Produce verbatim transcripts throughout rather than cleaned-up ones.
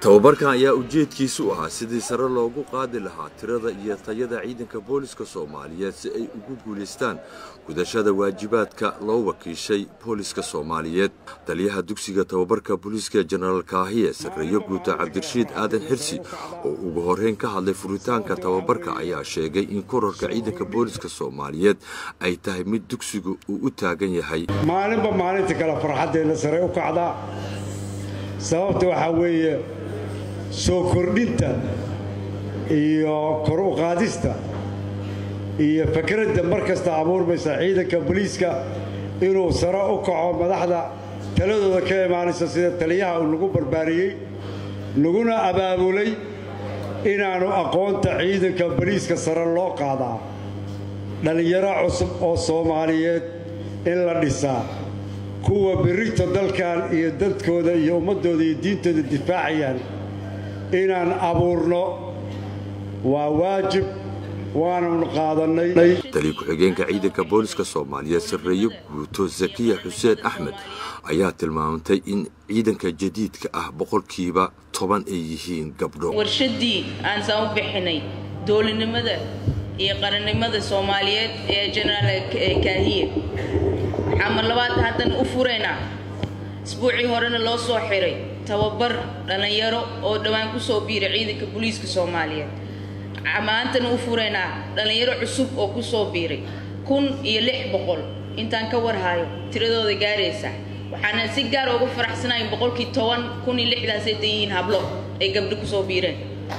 tababarkan ayaa ujeedkiisu ahaa sidii sare loogu qaadi lahaa tirada iyo tayada ciidanka booliska Soomaaliyeed si ay ugu guuleystaan gudashada waajibaadka loo wakiishay booliska Soomaaliyeed. Taliyaha dugsiga tababarka booliska General Kaahiye Sareeyo Guuta Cabdirashiid Aadan Xirsi oo ugu horeyn ka hadlay furitaanka tababarka ayaa sheegay in kororka ciidanka booliska Soomaaliyeed ay tahay mid dugsigu uu u taagan yahay. maalinba maalinta kala farxadeena sare u kacda sababta waxa weeye soo kordhinta iyo kor u qaadista iyo fikradda markasta abuurmaysa ciidanka booliska inuu sare u kaco madaxda taladooda ka imaanaysa sida taliyaha uu lagu barbaariyay laguna abaabulay inaanu aqoonta ciidanka booliska sare loo qaadaa dhalinyaro cusub oo Soomaaliyeed in la dhisaa kuwa birita dalkan iyo dadkooda iyo ummadooda iyo diintooda difaacayaan inaan abuurno waa waajib waanu qaadanay. Taliye ku-xigeenka ciidanka booliska Soomaaliyeed Sareeyo Guuto Zakiya Xuseen Axmed ayaa tilmaamtay in ciidanka jadiidka ah boqolkiiba toban ay yihiin gabdho. warshadii aan soo bixinay dowladnimada iyo qarannimada Soomaaliyeed ee General Kaahiye xamar labaad hadan u fureena isbuucii horena loo soo xiray tababar dhalinyaro oo dhawaan ku soo biiray ciidanka booliska Soomaaliyeed amaantana u fureena dhalinyaro cusub oo ku soo biiray kun iyo lix boqol intaan ka warhayo tiradooda gaaraysa waxaana si gaar ah ugu faraxsanahay boqolkii toban kun iyo lixdaas ay yihiin hablo ay gabdho ku soo biireen.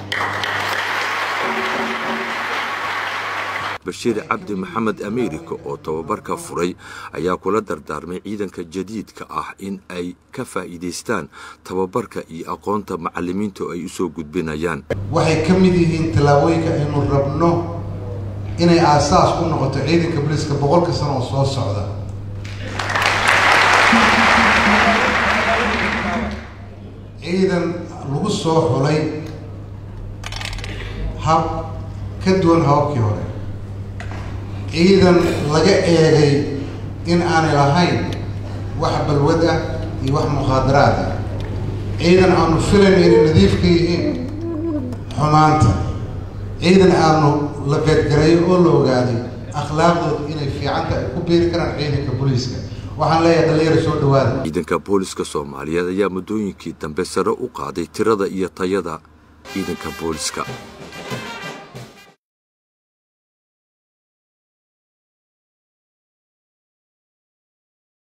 Bashiir Cabdi Maxamed Ameerika oo tababarka furay ayaa kula dardaarmay ciidanka jadiidka ah in ay ka faa'iideystaan tababarka iyo aqoonta macallimiinta ay u soo gudbinayaan. waxay ka mid yihiin talaabooyinka aynu rabno inay aasaas u noqoto ciidanka booliska boqolka sano oo soo socda. ciidan lagu soo xulay hab ka duwan hababkii hore ciidan laga eegay in aanay lahayn wax balwad ah iyo wax muqaadaraad ah ciidan aanu filayn inay nadiif ka yihiin xumaanta ciidan aanu la beedgareeyo oo la ogaaday akhlaaqdooda inay fiican tahay ku biiri karaan ciidanka booliska. waxaan leeyahay dhalinyaro soo dhawaada. ciidanka booliska Soomaaliyeed ayaa muddooyinkii dambe sare u qaaday tirada iyo tayada ciidanka booliska.